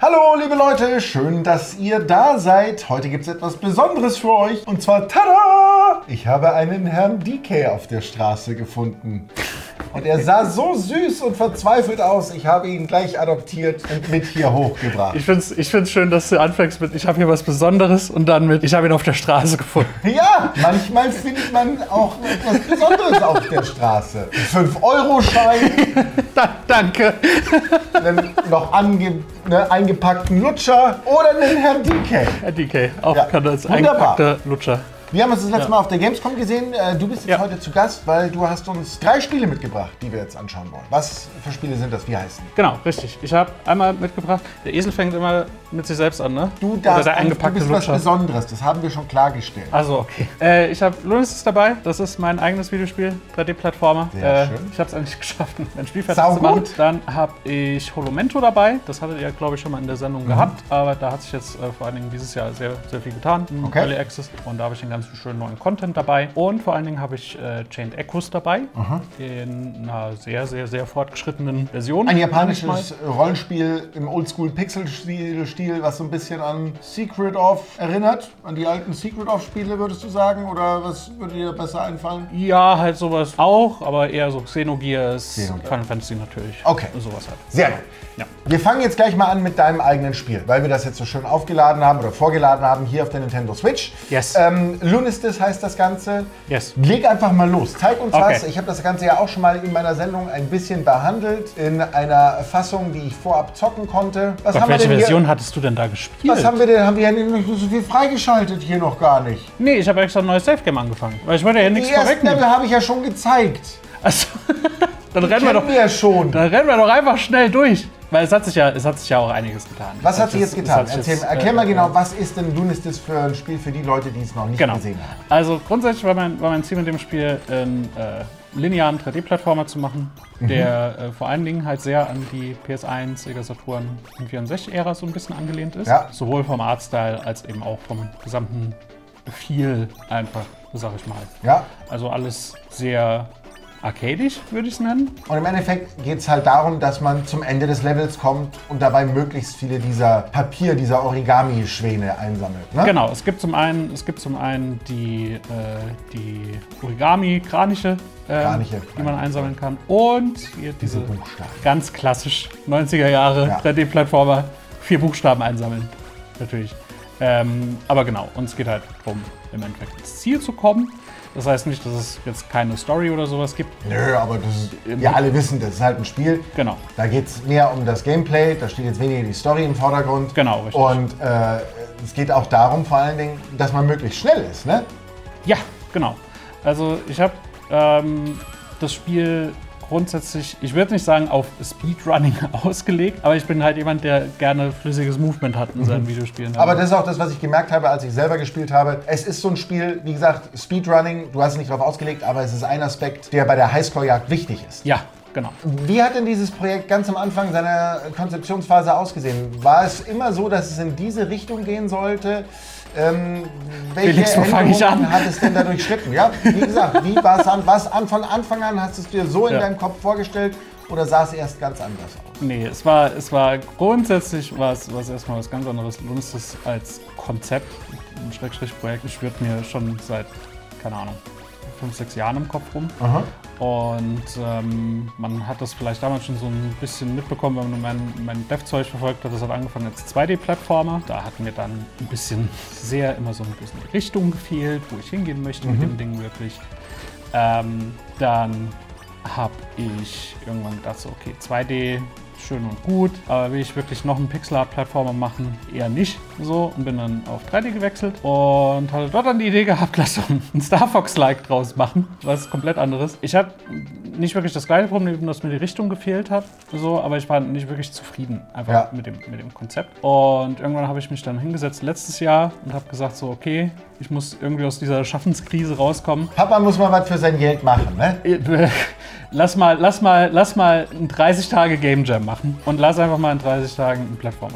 Hallo liebe Leute, schön, dass ihr da seid. Heute gibt es etwas Besonderes für euch. Und zwar, tada! Ich habe einen Herrn DK auf der Straße gefunden. Und er sah so süß und verzweifelt aus. Ich habe ihn gleich adoptiert und mit hier hochgebracht. Ich find's schön, dass du anfängst mit ich habe hier was Besonderes und dann mit ich habe ihn auf der Straße gefunden. Ja, manchmal findet man auch etwas Besonderes auf der Straße. 5-Euro-Schein. Danke. Einen noch eingepackten Lutscher oder einen Herrn DK. Herr DK, auch Ja, kann als wunderbar. eingepackter Lutscher. Wir haben uns das letzte Mal auf der Gamescom gesehen. Du bist jetzt heute zu Gast, weil du hast uns 3 Spiele mitgebracht, die wir jetzt anschauen wollen. Was für Spiele sind das? Wie heißen die? Genau, richtig. Ich habe einmal mitgebracht, der Esel fängt immer mit sich selbst an, ne? Du bist Lutscher. was Besonderes, das haben wir schon klargestellt. Also okay. Ich habe Lunis dabei, das ist mein eigenes Videospiel, 3D-Plattformer. Sehr schön. Ich habe es eigentlich geschafft, ein Spiel fertig zu machen. Dann habe ich Holomento dabei, das hattet ihr, glaube ich, schon mal in der Sendung gehabt. Aber da hat sich jetzt vor allen Dingen dieses Jahr sehr, sehr viel getan im Early Access. Und da habe ich einen ganz schönen neuen Content dabei. Und vor allen Dingen habe ich Chained Echoes dabei, in einer sehr, sehr, sehr fortgeschrittenen Version. Ein japanisches Rollenspiel im Oldschool-Pixel-Stil, was so ein bisschen an Secret of erinnert. An die alten Secret of-Spiele, würdest du sagen? Oder was würde dir besser einfallen? Ja, halt sowas auch, aber eher so Xenogears, Final Fantasy natürlich. Okay. Sowas halt. Sehr gut. Ja. Wir fangen jetzt gleich mal an mit deinem eigenen Spiel, weil wir das jetzt so schön aufgeladen haben oder vorgeladen haben hier auf der Nintendo Switch. Yes. Lunistis heißt das Ganze. Yes. Leg einfach mal los. Zeig uns was. Ich habe das Ganze ja auch schon mal in meiner Sendung ein bisschen behandelt, in einer Fassung, die ich vorab zocken konnte. Welche Version hattest du denn da gespielt? Was haben wir denn? Haben wir ja nicht so viel freigeschaltet hier noch gar nicht. Nee, ich habe extra ein neues Safe-Game angefangen, weil ich wollte ja nichts vorwegnehmen. Die ersten Level habe ich ja schon gezeigt. Also, dann rennen wir doch einfach schnell durch. Weil es hat sich ja auch einiges getan. Was hat sich jetzt getan? Erklär mal genau, was ist denn Lunistis für ein Spiel für die Leute, die es noch nicht gesehen haben? Also grundsätzlich war mein Ziel mit dem Spiel, einen linearen 3D-Plattformer zu machen, der vor allen Dingen halt sehr an die PS1, Sega Saturn und 64-Ära so ein bisschen angelehnt ist. Ja. Sowohl vom Artstyle als eben auch vom gesamten Feel einfach, sag ich mal. Ja. Also alles sehr arcadisch, würde ich es nennen. Und im Endeffekt geht es halt darum, dass man zum Ende des Levels kommt und dabei möglichst viele dieser dieser Origami-Schwäne einsammelt. Ne? Genau, es gibt zum einen die Origami-Kraniche, die man einsammeln kann. Und hier diese Buchstaben. Ganz klassisch 90er Jahre 3D-Plattformer, 4 Buchstaben einsammeln. Natürlich. Aber genau, uns geht halt darum, im Endeffekt ins Ziel zu kommen. Das heißt nicht, dass es jetzt keine Story oder sowas gibt. Nö, aber wir alle wissen, das ist halt ein Spiel. Genau. Da geht es mehr um das Gameplay, da steht jetzt weniger die Story im Vordergrund. Genau, richtig. Und es geht auch darum, vor allen Dingen, dass man möglichst schnell ist, ne? Ja, genau. Also ich habe das Spiel grundsätzlich, ich würde nicht sagen auf Speedrunning ausgelegt, aber ich bin halt jemand, der gerne flüssiges Movement hat in seinen Videospielen. Aber das ist auch das, was ich gemerkt habe, als ich selber gespielt habe. Es ist so ein Spiel, wie gesagt, Speedrunning, du hast es nicht drauf ausgelegt, aber es ist ein Aspekt, der bei der Highscore-Jagd wichtig ist. Ja, genau. Wie hat denn dieses Projekt ganz am Anfang seiner Konzeptionsphase ausgesehen? War es immer so, dass es in diese Richtung gehen sollte? Welche Änderungen hat es denn da durchschritten? Ja, wie gesagt, wie war es von Anfang an, hast du es dir so in deinem Kopf vorgestellt oder sah es erst ganz anders aus? Nee, es war grundsätzlich erstmal was ganz anderes. Lunistis als Konzept, ein Schrägstrich-Projekt, schwirrt mir schon seit, keine Ahnung, 5, 6 Jahren im Kopf rum. Aha. Und man hat das vielleicht damals schon so ein bisschen mitbekommen, wenn man mein Dev-Zeug verfolgt hat. Das hat angefangen als 2D-Plattformer. Da hat mir dann ein bisschen immer so ein bisschen die Richtung gefehlt, wo ich hingehen möchte mit dem Ding wirklich. Dann habe ich irgendwann gedacht, so, okay, 2D, schön und gut, aber will ich wirklich noch einen Pixel-Art-Plattformer machen? Eher nicht so und bin dann auf 3D gewechselt und hatte dort dann die Idee gehabt, lass doch ein Star Fox-like draus machen, was komplett anderes. Ich hatte nicht wirklich das gleiche Problem, dass mir die Richtung gefehlt hat, so, aber ich war nicht wirklich zufrieden einfach mit dem Konzept. Und irgendwann habe ich mich dann hingesetzt letztes Jahr und habe gesagt, so, okay, ich muss irgendwie aus dieser Schaffenskrise rauskommen. Papa muss mal was für sein Geld machen, ne? Lass mal einen 30 Tage Game Jam machen und lass einfach mal in 30 Tagen einen Plattformer machen.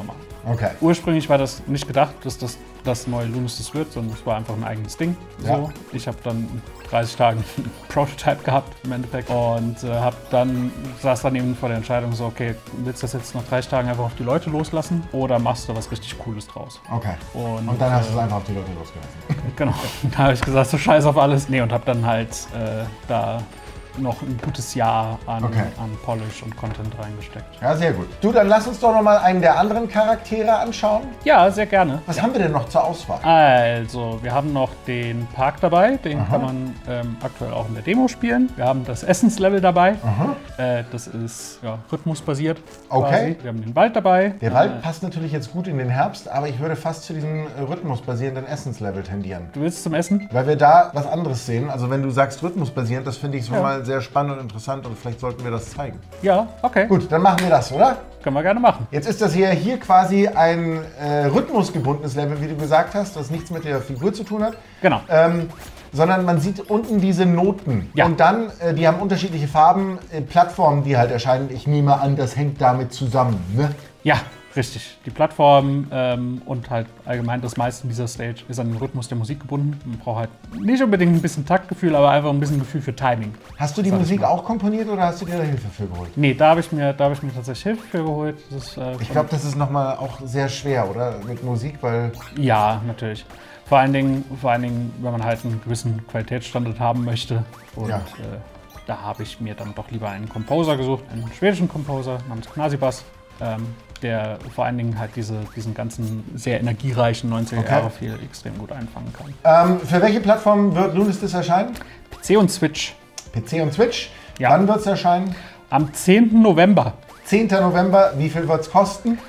Okay. Ursprünglich war das nicht gedacht, dass das neue Lunistis wird, sondern es war einfach ein eigenes Ding. Ja. So. Ich habe dann in 30 Tagen einen Prototype gehabt im Endeffekt und saß dann eben vor der Entscheidung so, okay, willst du das jetzt nach 30 Tagen einfach auf die Leute loslassen oder machst du was richtig Cooles draus? Okay. Und dann hast du es einfach auf die Leute losgelassen. Genau. Da habe ich gesagt, so scheiß auf alles. Nee, und habe dann halt da noch ein gutes Jahr an Polish und Content reingesteckt. Ja, sehr gut. Du, dann lass uns doch noch mal einen der anderen Charaktere anschauen. Ja, sehr gerne. Was haben wir denn noch zur Auswahl? Also, wir haben noch den Park dabei. Den kann man aktuell auch in der Demo spielen. Wir haben das Essenslevel dabei. Das ist rhythmusbasiert. Okay. Quasi. Wir haben den Wald dabei. Der Wald passt natürlich jetzt gut in den Herbst, aber ich würde fast zu diesem rhythmusbasierenden Essenslevel tendieren. Du willst zum Essen? Weil wir da was anderes sehen. Also wenn du sagst rhythmusbasierend, das finde ich schon mal sehr spannend und interessant und vielleicht sollten wir das zeigen. Ja, okay. Gut, dann machen wir das, oder? Können wir gerne machen. Jetzt ist das hier quasi ein rhythmusgebundenes Level, wie du gesagt hast, das nichts mit der Figur zu tun hat. Genau. Sondern man sieht unten diese Noten. Ja. Und dann, die haben unterschiedliche Farben, Plattformen, die halt erscheinen. Ich nehme an, das hängt damit zusammen, ne? Ja, richtig. Die Plattform und halt allgemein das meiste in dieser Stage ist an den Rhythmus der Musik gebunden. Man braucht halt nicht unbedingt ein bisschen Taktgefühl, aber einfach ein bisschen Gefühl für Timing. Hast du die Musik auch komponiert oder hast du dir da Hilfe für geholt? Nee, da habe ich mir tatsächlich Hilfe für geholt. Das ist, ich glaube, das ist nochmal auch sehr schwer, oder? Mit Musik, weil... Ja, natürlich. Vor allen Dingen, wenn man halt einen gewissen Qualitätsstandard haben möchte. Und da habe ich mir dann doch lieber einen Composer gesucht, einen schwedischen Composer namens Knasibas, der vor allen Dingen halt diesen ganzen sehr energiereichen 90er-Jahre-Feel extrem gut einfangen kann. Für welche Plattform wird Lunistis erscheinen? PC und Switch. PC und Switch. Ja. Wann wird es erscheinen? Am 10. November. 10. November. Wie viel wird es kosten?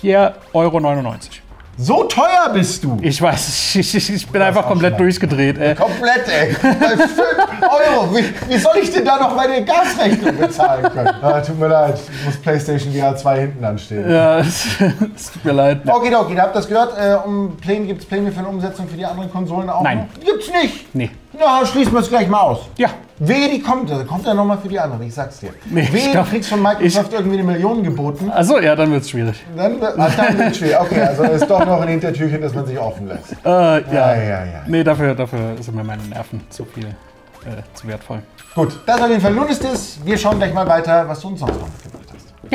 4,99 €. So teuer bist du! Ich weiß, ich bin einfach komplett durchgedreht. Komplett, ey! 5 €! Wie soll ich denn da noch meine Gasrechnung bezahlen können? Tut mir leid, ich muss PlayStation VR 2 hinten anstehen. Ja, es tut mir leid. Okay, ihr habt das gehört. Gibt es Pläne für eine Umsetzung für die anderen Konsolen auch? Nein. Noch? Gibt's nicht? Nee. Na, schließen wir es gleich mal aus. Ja. Wehe, die kommt. Also kommt ja nochmal für die anderen, ich sag's dir. Nee, Wehe, du kriegst von Microsoft irgendwie eine Million geboten. Achso, ja, dann wird's schwierig. Dann wird's schwierig. Okay, also ist doch noch ein Hintertürchen, das man sich offen lässt. Ja. Nee, dafür sind mir meine Nerven zu wertvoll. Gut, das auf jeden Fall Lunistis. Wir schauen gleich mal weiter, was du uns sonst noch mitgebracht hast. Ja.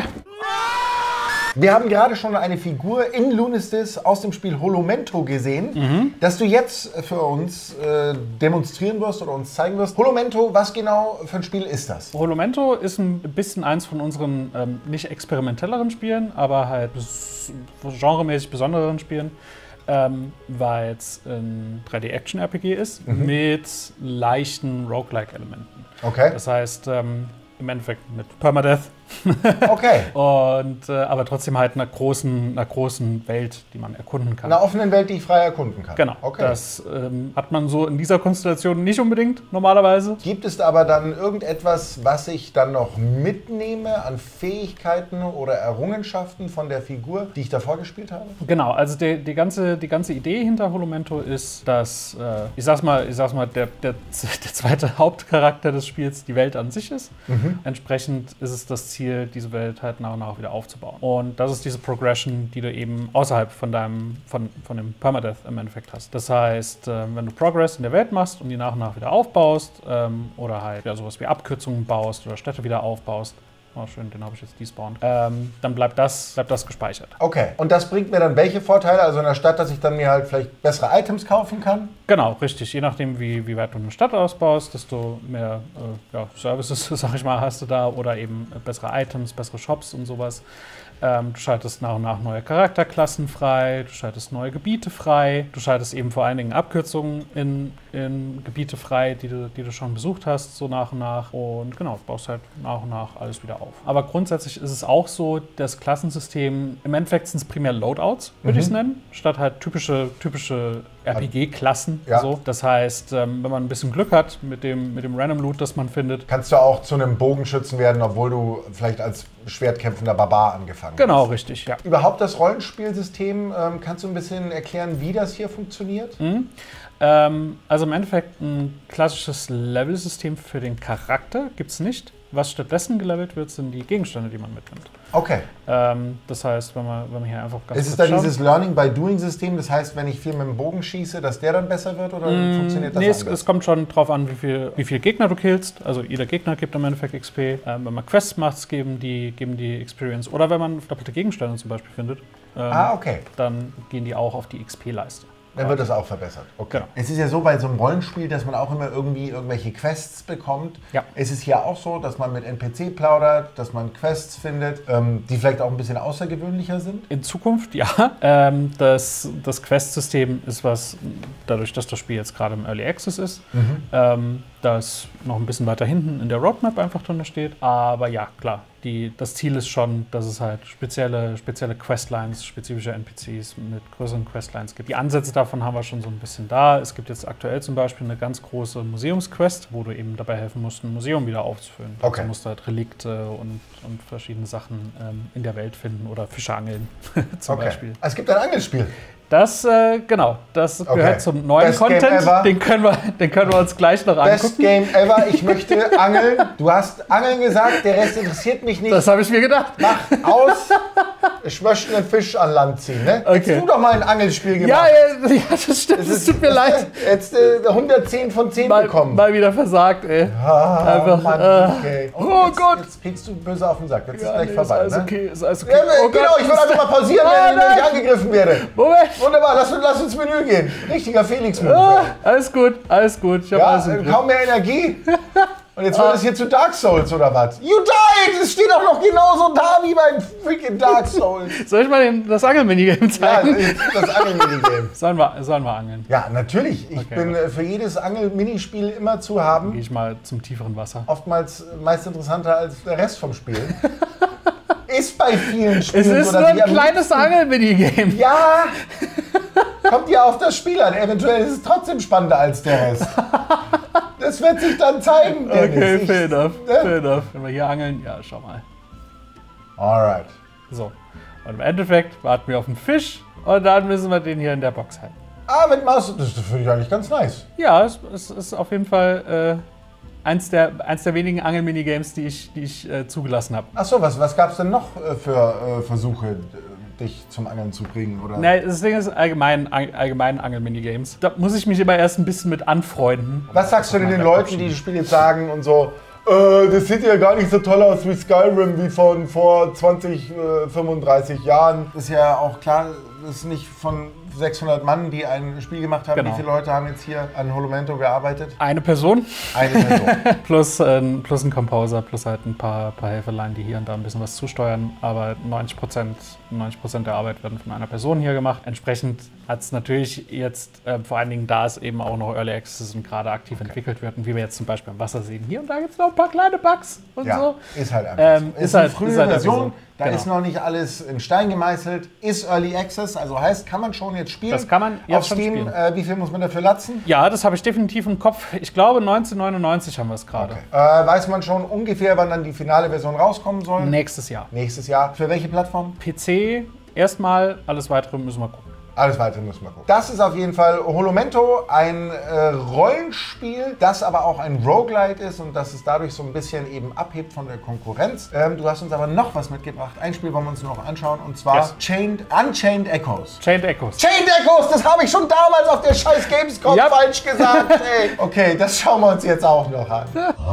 Wir haben gerade schon eine Figur in Lunistis aus dem Spiel Holomento gesehen, das du jetzt für uns demonstrieren wirst oder uns zeigen wirst. Holomento, was genau für ein Spiel ist das? Holomento ist ein bisschen eins von unseren nicht experimentelleren Spielen, aber halt genremäßig besondereren Spielen, weil es ein 3D-Action-RPG ist mit leichten Roguelike-Elementen. Okay. Das heißt, im Endeffekt mit Permadeath. Okay. Und aber trotzdem halt einer großen Welt, die man erkunden kann. Einer offenen Welt, die ich frei erkunden kann. Genau. Okay. Das hat man so in dieser Konstellation nicht unbedingt normalerweise. Gibt es aber dann irgendetwas, was ich dann noch mitnehme an Fähigkeiten oder Errungenschaften von der Figur, die ich davor gespielt habe? Genau. Also die ganze Idee hinter Holomento ist, dass ich sag's mal, der zweite Hauptcharakter des Spiels die Welt an sich ist. Entsprechend ist es das Ziel, diese Welt halt nach und nach wieder aufzubauen. Und das ist diese Progression, die du eben außerhalb von dem Permadeath im Endeffekt hast. Das heißt, wenn du Progress in der Welt machst und die nach und nach wieder aufbaust oder halt sowas wie Abkürzungen baust oder Städte wieder aufbaust, oh schön, den habe ich jetzt despawned, dann bleibt das gespeichert. Okay, und das bringt mir dann welche Vorteile? Also in der Stadt, dass ich dann mir halt vielleicht bessere Items kaufen kann? Genau, richtig. Je nachdem, wie weit du eine Stadt ausbaust, desto mehr Services, sag ich mal, hast du da oder eben bessere Items, bessere Shops und sowas. Du schaltest nach und nach neue Charakterklassen frei, du schaltest neue Gebiete frei, du schaltest eben vor allen Dingen Abkürzungen in Gebiete frei, die du schon besucht hast, so nach und nach. Und genau, du baust halt nach und nach alles wieder auf. Aber grundsätzlich ist es auch so, das Klassensystem, im Endeffekt sind es primär Loadouts, würde ich es nennen, statt halt typische RPG-Klassen. Ja. So. Das heißt, wenn man ein bisschen Glück hat mit dem Random Loot, das man findet. Kannst du auch zu einem Bogenschützen werden, obwohl du vielleicht als schwertkämpfender Barbar angefangen hast. Genau, richtig, ja. Überhaupt das Rollenspielsystem, kannst du ein bisschen erklären, wie das hier funktioniert? Also im Endeffekt ein klassisches Level-System für den Charakter gibt es nicht. Was stattdessen gelevelt wird, sind die Gegenstände, die man mitnimmt. Okay. Das heißt, wenn man hier einfach ganz Ist es dann dieses Learning-by-Doing-System? Das heißt, wenn ich viel mit dem Bogen schieße, dass der dann besser wird oder funktioniert das anders? Nee, es kommt schon drauf an, wie viel Gegner du killst. Also jeder Gegner gibt im Endeffekt XP. Wenn man Quests macht, geben die Experience. Oder wenn man doppelte Gegenstände zum Beispiel findet, okay. dann gehen die auch auf die XP-Leiste. Dann wird das auch verbessert. Okay. Genau. Es ist ja so bei so einem Rollenspiel, dass man auch immer irgendwie irgendwelche Quests bekommt. Ja. Es ist hier auch so, dass man mit NPC plaudert, dass man Quests findet, die vielleicht auch ein bisschen außergewöhnlicher sind. In Zukunft, ja. Das Quest-System ist was, dadurch, dass das Spiel jetzt gerade im Early Access ist, das noch ein bisschen weiter hinten in der Roadmap einfach drin steht. Aber ja, klar, das Ziel ist schon, dass es halt spezielle Questlines, spezifische NPCs mit größeren Questlines gibt. Die Ansätze davon haben wir schon so ein bisschen da. Es gibt jetzt aktuell zum Beispiel eine ganz große Museumsquest, wo du eben dabei helfen musst, ein Museum wieder aufzufüllen. Okay. Du musst halt Relikte und verschiedene Sachen in der Welt finden oder Fische angeln zum Beispiel. Es gibt ein Angelspiel. Das gehört zum neuen Best Content. Den können wir uns gleich noch angucken. Best Game ever. Ich möchte angeln. Du hast Angeln gesagt, der Rest interessiert mich nicht. Das habe ich mir gedacht. Mach aus. Ich möchte einen Fisch an Land ziehen. Ne? Okay. Hättest du doch mal ein Angelspiel gemacht. Ja, das stimmt. Es tut mir leid. Jetzt 110 von 10 bekommen. Mal wieder versagt, ey. Einfach, Mann, okay. Oh Gott. Jetzt kriegst du böse auf den Sack. Jetzt ist gleich Ist vorbei. alles ne? okay, ist alles okay. Ja, Oh genau, Gott. ich will einfach mal pausieren, wenn ich angegriffen werde. Moment. Wunderbar, lass uns Menü gehen. Richtiger Felix-Move. Alles gut. Ich hab alles im Griff. Kaum mehr Energie. Und jetzt wird es hier zu Dark Souls oder was? You died! Es steht auch noch genauso da wie beim freaking Dark Souls. Soll ich mal das Angelminigame zeigen? Ja, das Angelminigame. Sollen wir angeln? Ja, natürlich. Ich bin für jedes Angelminispiel immer zu haben. Gehe ich mal zum tieferen Wasser. Oftmals meist interessanter als der Rest vom Spiel. Ist bei vielen Spielen Es ist so, nur ein kleines Angelminigame. Ja, kommt ja auf das Spiel an. Eventuell ist es trotzdem spannender als der Rest. Das wird sich dann zeigen. Okay, fair enough. Wenn wir hier angeln, ja, schau mal. Alright. So, und im Endeffekt warten wir auf einen Fisch und dann müssen wir den hier in der Box halten. Mit Maus, das finde ich eigentlich ganz nice. Ja, es ist auf jeden Fall eins der wenigen Angelminigames, die ich zugelassen habe. Achso, was gab es denn noch für Versuche, dich zum Angeln zu bringen? Oder? Nee, das Ding ist allgemein Angelminigames. Da muss ich mich immer erst ein bisschen mit anfreunden. Was sagst du denn den Leuten, die das Spiel jetzt sagen und so, das sieht ja gar nicht so toll aus wie Skyrim, wie von vor 20, 35 Jahren. Ist ja auch klar, das ist nicht von 600 Mann, die ein Spiel gemacht haben. Genau. Wie viele Leute haben jetzt hier an Holomento gearbeitet? Eine Person. Eine Person. plus ein Composer, plus halt ein paar Helferlein, die hier und da ein bisschen was zusteuern. Aber 90% der Arbeit werden von einer Person hier gemacht. Entsprechend hat es natürlich jetzt, vor allen Dingen da es eben auch noch Early Access und gerade aktiv entwickelt wird. Und wie wir jetzt zum Beispiel am Wasser sehen, hier und da gibt es noch ein paar kleine Bugs und so. Ist halt einfach so. Ist eine frühe Version. So. Da ist noch nicht alles in Stein gemeißelt. Ist Early Access, also heißt, kann man schon jetzt spielen. Das kann man jetzt auf Steam. Schon spielen. Wie viel muss man dafür latzen? Ja, das habe ich definitiv im Kopf. Ich glaube 1999 haben wir es gerade. Okay. Weiß man schon ungefähr, wann dann die finale Version rauskommen soll? Nächstes Jahr. Nächstes Jahr. Für welche Plattform? PC erstmal, alles weitere müssen wir gucken. Alles weitere müssen wir gucken. Das ist auf jeden Fall Holomento, ein Rollenspiel, das aber auch ein Roguelite ist und das es dadurch so ein bisschen eben abhebt von der Konkurrenz. Du hast uns aber noch was mitgebracht. Ein Spiel wollen wir uns noch anschauen und zwar Unchained Echoes. Chained Echoes, das habe ich schon damals auf der scheiß Gamescom falsch gesagt. Ey. Okay, das schauen wir uns jetzt auch noch an.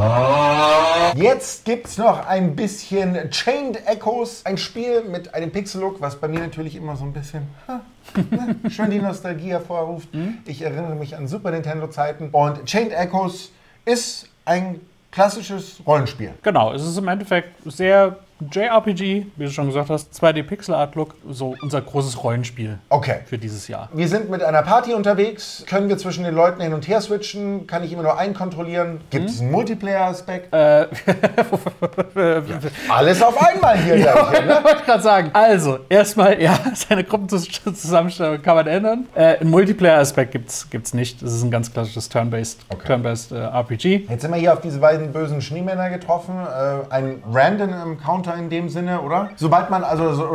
Jetzt gibt es noch ein bisschen Chained Echoes, ein Spiel mit einem Pixel-Look, was bei mir natürlich immer so ein bisschen... schön die Nostalgie hervorruft. Ich erinnere mich an Super Nintendo-Zeiten. Und Chained Echoes ist ein klassisches Rollenspiel. Genau, es ist im Endeffekt sehr JRPG, wie du schon gesagt hast, 2D-Pixel-Art-Look, so unser großes Rollenspiel für dieses Jahr. Wir sind mit einer Party unterwegs, können wir zwischen den Leuten hin und her switchen, kann ich immer nur einen kontrollieren. Gibt es einen Multiplayer-Aspekt? Alles auf einmal hier. Ja, wollte ich gerade sagen. Also, erstmal, seine Gruppenzusammenstellung kann man ändern. Einen Multiplayer-Aspekt gibt's nicht. Das ist ein ganz klassisches Turn-based RPG. Jetzt sind wir hier auf diese beiden bösen Schneemänner getroffen. Ein random Encounter Encounter in dem Sinne, oder? Sobald man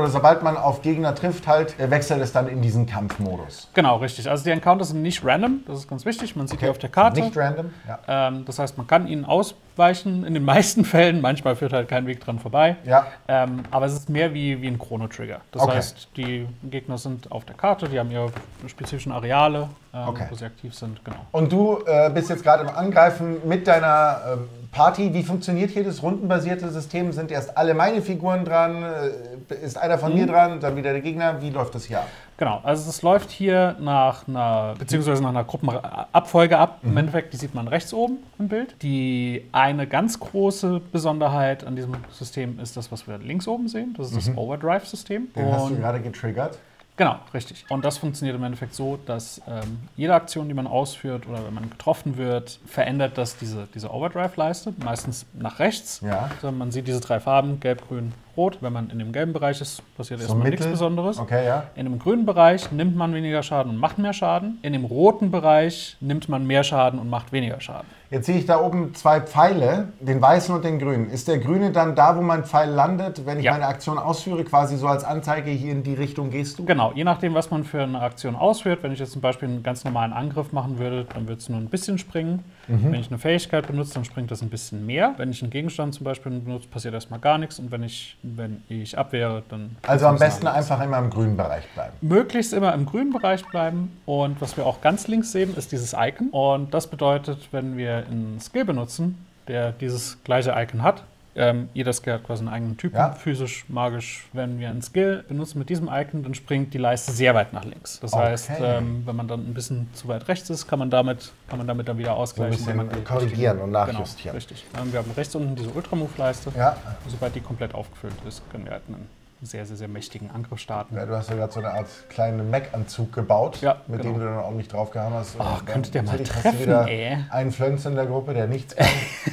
auf Gegner trifft, halt, wechselt es dann in diesen Kampfmodus. Genau, richtig. Also die Encounters sind nicht random, das ist ganz wichtig. Man sieht die auf der Karte. Nicht random, ja. Das heißt, man kann ihnen ausweichen in den meisten Fällen. Manchmal führt halt kein Weg dran vorbei. Ja. Aber es ist mehr wie ein Chrono-Trigger. Das heißt, die Gegner sind auf der Karte, die haben ihre spezifischen Areale, wo sie aktiv sind. Genau. Und du bist jetzt gerade im Angreifen mit deiner Party. Wie funktioniert hier das rundenbasierte System? Sind erst alle meine Figuren dran? Ist einer von mir dran? Dann wieder der Gegner? Wie läuft das hier ab? Genau, also es läuft hier nach einer Gruppenabfolge ab. Im Endeffekt, die sieht man rechts oben im Bild. Die eine ganz große Besonderheit an diesem System ist das, was wir links oben sehen. Das ist das Overdrive-System. Den hast du gerade getriggert. Genau, richtig. Und das funktioniert im Endeffekt so, dass jede Aktion, die man ausführt oder wenn man getroffen wird, verändert das diese Overdrive-Leiste, meistens nach rechts. Ja. Also man sieht diese 3 Farben, gelb, grün, rot. Wenn man in dem gelben Bereich ist, passiert erstmal Mittel. nichts Besonderes. Okay, ja. In dem grünen Bereich nimmt man weniger Schaden und macht mehr Schaden. In dem roten Bereich nimmt man mehr Schaden und macht weniger Schaden. Jetzt sehe ich da oben 2 Pfeile, den weißen und den grünen. Ist der grüne dann da, wo mein Pfeil landet, wenn ich meine Aktion ausführe, quasi so als Anzeige, hier in die Richtung gehst du? Genau, je nachdem, was man für eine Aktion ausführt. Wenn ich jetzt zum Beispiel einen ganz normalen Angriff machen würde, dann würde es nur ein bisschen springen. Wenn ich eine Fähigkeit benutze, dann springt das ein bisschen mehr. Wenn ich einen Gegenstand zum Beispiel benutze, passiert erstmal gar nichts. Und wenn ich abwehre, dann... Also am besten einfach immer im grünen Bereich bleiben. Möglichst immer im grünen Bereich bleiben. Und was wir auch ganz links sehen, ist dieses Icon. Und das bedeutet, wenn wir einen Skill benutzen, der dieses gleiche Icon hat, jeder Skill hat quasi einen eigenen Typen, physisch, magisch. Wenn wir einen Skill benutzen mit diesem Icon, dann springt die Leiste sehr weit nach links. Das heißt, wenn man dann ein bisschen zu weit rechts ist, kann man damit dann wieder ausgleichen. So ein bisschen korrigieren und nachjustieren. Genau, richtig. Wir haben rechts unten diese Ultramove-Leiste. Ja. Sobald die komplett aufgefüllt ist, können wir halt einen sehr, sehr, sehr mächtigen Angriff starten. Ja, du hast ja gerade so eine Art kleinen Mech-Anzug gebaut, mit dem du dann auch nicht draufgehauen hast. Ach, könnte der mal treffen, hast du wieder einen Flönz in der Gruppe, der nichts kann.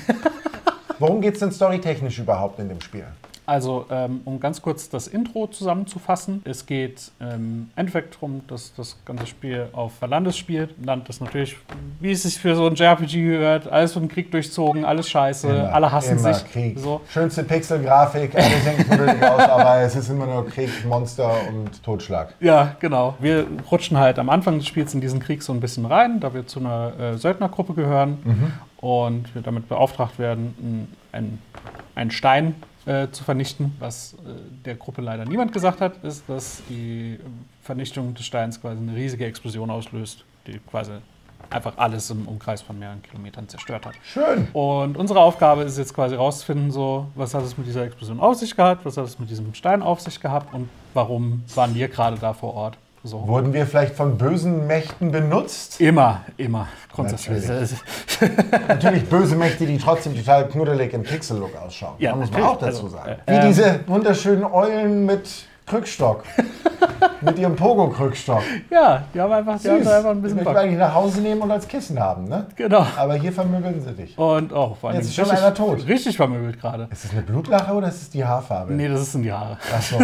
Worum geht es denn storytechnisch überhaupt in dem Spiel? Also, um ganz kurz das Intro zusammenzufassen. Es geht im Endeffekt darum, dass das ganze Spiel auf Valandes spielt. Land ist natürlich, wie es sich für so ein JRPG gehört, alles von Krieg durchzogen, alles scheiße, alle hassen sich. Krieg. So. Schönste Pixel-Grafik, alle sehen knuddelig aus, aber es ist immer nur Krieg, Monster und Totschlag. Ja, genau. Wir rutschen halt am Anfang des Spiels in diesen Krieg so ein bisschen rein, da wir zu einer Söldnergruppe gehören und wir damit beauftragt werden, einen Stein zu vernichten. Was der Gruppe leider niemand gesagt hat, ist, dass die Vernichtung des Steins quasi eine riesige Explosion auslöst, die quasi einfach alles im Umkreis von mehreren Kilometern zerstört hat. Schön. Und unsere Aufgabe ist jetzt quasi rauszufinden, so, was hat es mit dieser Explosion auf sich gehabt, was hat es mit diesem Stein auf sich gehabt und warum waren wir gerade da vor Ort. So. Wurden wir vielleicht von bösen Mächten benutzt? Immer. Grundsätzlich. Natürlich böse Mächte, die trotzdem total knuddelig im Pixel-Look ausschauen. Ja, da muss man auch dazu sagen. Wie diese wunderschönen Eulen mit Krückstock. Mit ihrem Pogo-Krückstock. Ja, die haben einfach ein bisschen Bock. Die eigentlich nach Hause nehmen und als Kissen haben, ne? Genau. Aber hier vermöbeln sie dich. Und vor allem jetzt ist schon einer tot. Richtig vermöbelt gerade. Ist das eine Blutlache oder ist es die Haarfarbe? Nee, das sind die Haare. Ach so.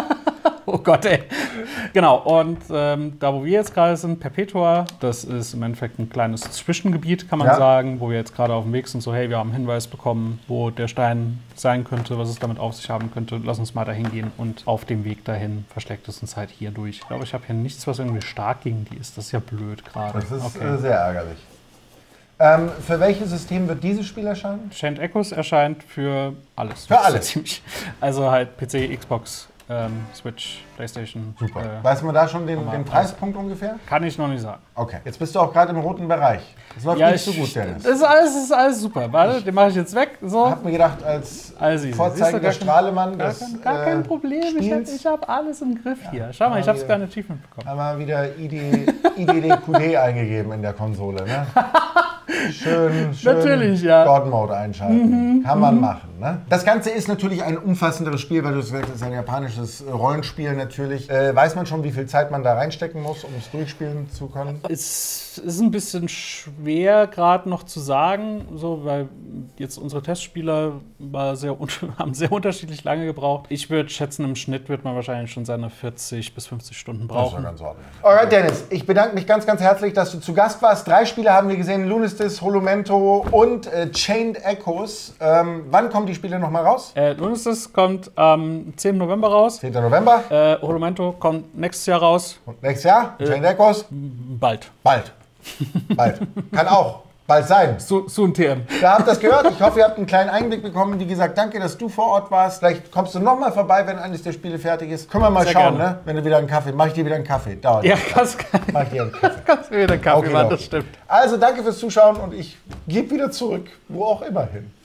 Oh Gott, ey. Genau, und da, wo wir jetzt gerade sind, Perpetua, das ist im Endeffekt ein kleines Zwischengebiet, kann man sagen, wo wir jetzt gerade auf dem Weg sind, so hey, wir haben einen Hinweis bekommen, wo der Stein sein könnte, was es damit auf sich haben könnte, lass uns mal dahin gehen und auf dem Weg dahin versteckt es uns halt hier durch. Ich glaube, ich habe hier nichts, was irgendwie stark gegen die ist, das ist ja blöd gerade. Das ist sehr ärgerlich. Für welches System wird dieses Spiel erscheinen? Chained Echoes erscheint für alles. Für alles? Also halt PC, Xbox, Switch, PlayStation. Super. Weiß man da schon den Preispunkt ungefähr? Kann ich noch nicht sagen. Okay. Jetzt bist du auch gerade im roten Bereich. Das läuft nicht so gut, Dennis. Das ist alles super. Warte, den mache ich jetzt weg. So. Ich habe mir gedacht, als vorzeigender Strahlemann, gar kein Problem. Ich habe alles im Griff hier. Schau mal, ich habe sogar ein Achievement bekommen. Einmal wieder IDDQD eingegeben in der Konsole. Ne? Schön natürlich, ja. God-Mode einschalten. Kann man machen. Ne? Das Ganze ist natürlich ein umfassenderes Spiel, weil du sagst, es ist ein japanisches Rollenspiel natürlich. Weiß man schon, wie viel Zeit man da reinstecken muss, um es durchspielen zu können? Es ist ein bisschen schwer gerade noch zu sagen, so, weil jetzt unsere Testspieler haben sehr unterschiedlich lange gebraucht. Ich würde schätzen, im Schnitt wird man wahrscheinlich schon seine 40 bis 50 Stunden brauchen. Das ist ja ganz ordentlich. Alright, Dennis, ich bedanke mich ganz, ganz herzlich, dass du zu Gast warst. 3 Spiele haben wir gesehen, Lunistis, Holumento und Chained Echoes. Wann kommen die die Spiele nochmal raus? Lunasis kommt am 10. November raus. 10. November. Holomento kommt nächstes Jahr raus. Und nächstes Jahr? Chain Echoes? Bald. Bald. Kann auch bald sein. So ein TM. Da habt ihr das gehört. Ich hoffe, ihr habt einen kleinen Einblick bekommen. Wie gesagt, danke, dass du vor Ort warst. Vielleicht kommst du nochmal vorbei, wenn eines der Spiele fertig ist. Können wir mal schauen, ne? Wenn du wieder einen Kaffee, mach ich dir wieder einen Kaffee. Dauert. Ja, kannst du wieder einen Kaffee machen, das stimmt. Also danke fürs Zuschauen und ich gebe wieder zurück, wo auch immer hin.